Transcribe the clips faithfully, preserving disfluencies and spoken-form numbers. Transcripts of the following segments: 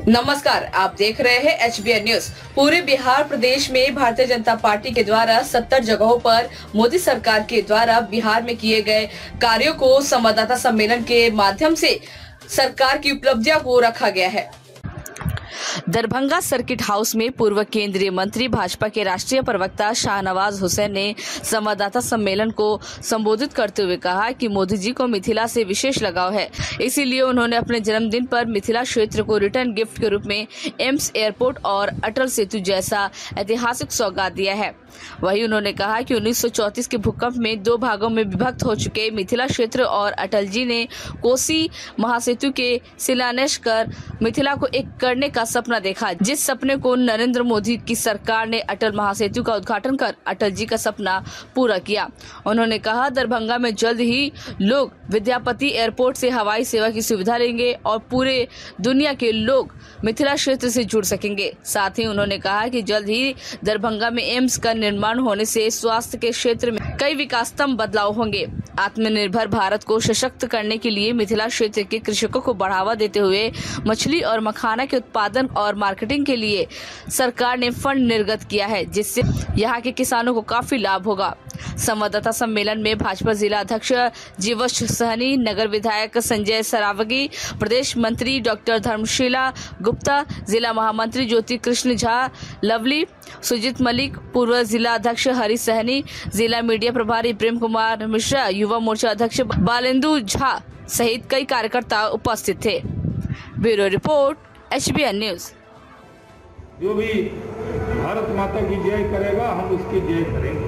नमस्कार, आप देख रहे हैं एच बी एन न्यूज। पूरे बिहार प्रदेश में भारतीय जनता पार्टी के द्वारा सत्तर जगहों पर मोदी सरकार के द्वारा बिहार में किए गए कार्यों को संवाददाता सम्मेलन के माध्यम से सरकार की उपलब्धियों को रखा गया है। दरभंगा सर्किट हाउस में पूर्व केंद्रीय मंत्री भाजपा के राष्ट्रीय प्रवक्ता शाहनवाज हुसैन ने संवाददाता सम्मेलन को संबोधित करते हुए कहा कि मोदी जी को मिथिला से विशेष लगाव है, इसीलिए उन्होंने अपने जन्मदिन पर मिथिला क्षेत्र को रिटर्न गिफ्ट के रूप में एम्स एयरपोर्ट और अटल सेतु जैसा ऐतिहासिक सौगात दिया है। वहीं उन्होंने कहा कि उन्नीस सौ चौंतीस के भूकंप में दो भागों में विभक्त हो चुके मिथिला क्षेत्र और अटल जी ने कोसी महासेतु के शिलान्यास कर मिथिला को एक करने का सपना देखा, जिस सपने को नरेंद्र मोदी की सरकार ने अटल महासेतु का उद्घाटन कर अटल जी का सपना पूरा किया। उन्होंने कहा दरभंगा में जल्द ही लोग विद्यापति एयरपोर्ट से हवाई सेवा की सुविधा लेंगे और पूरे दुनिया के लोग मिथिला क्षेत्र से जुड़ सकेंगे। साथ ही उन्होंने कहा कि जल्द ही दरभंगा में एम्स का निर्माण होने से स्वास्थ्य के क्षेत्र में कई विकासतम बदलाव होंगे। आत्मनिर्भर भारत को सशक्त करने के लिए मिथिला क्षेत्र के कृषकों को बढ़ावा देते हुए मछली और मखाना के उत्पादन और मार्केटिंग के लिए सरकार ने फंड निर्गत किया है, जिससे यहाँ के किसानों को काफी लाभ होगा। संवाददाता सम्मेलन में भाजपा जिला अध्यक्ष जीवछ सहनी, नगर विधायक संजय सरावगी, प्रदेश मंत्री डॉक्टर धर्मशीला गुप्ता, जिला महामंत्री ज्योति कृष्ण झा, लवली, सुजीत मलिक, पूर्व जिला अध्यक्ष हरि सहनी, जिला मीडिया प्रभारी प्रेम कुमार मिश्रा, युवा मोर्चा अध्यक्ष बालेंदु झा सहित कई कार्यकर्ता उपस्थित थे। Bureau report, H B N news. जो भी भारत माता की जय करेगा, हम उसकी जय करेंगे।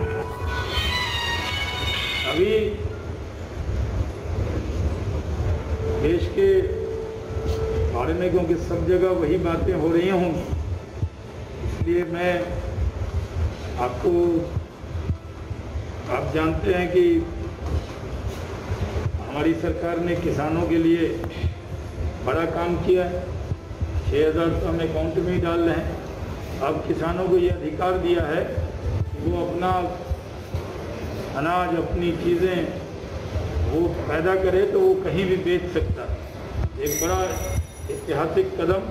अभी देश के बारे में क्योंकि सब जगह वही बातें हो रही हों, इसलिए मैं आपको, आप जानते हैं कि हमारी सरकार ने किसानों के लिए बड़ा काम किया है। छः हज़ार तो हम अकाउंट में ही डाल रहे हैं। अब किसानों को ये अधिकार दिया है कि वो अपना अनाज, अपनी चीज़ें वो पैदा करे तो वो कहीं भी बेच सकता है। एक बड़ा ऐतिहासिक कदम।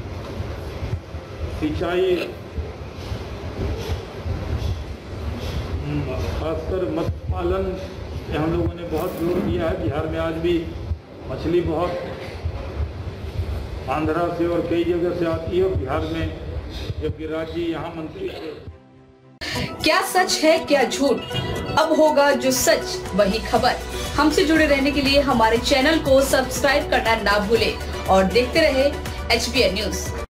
सिंचाई, खासकर मत्स्य पालन में हम लोगों ने बहुत जोर दिया है। बिहार में आज भी मछली बहुत आंध्रा से और कई जगह से आती है। बिहार में जब गिरिराज जी यहाँ मंत्री थे। क्या सच है क्या झूठ, अब होगा जो सच वही खबर। हमसे जुड़े रहने के लिए हमारे चैनल को सब्सक्राइब करना ना भूलें और देखते रहे एच बी एन न्यूज।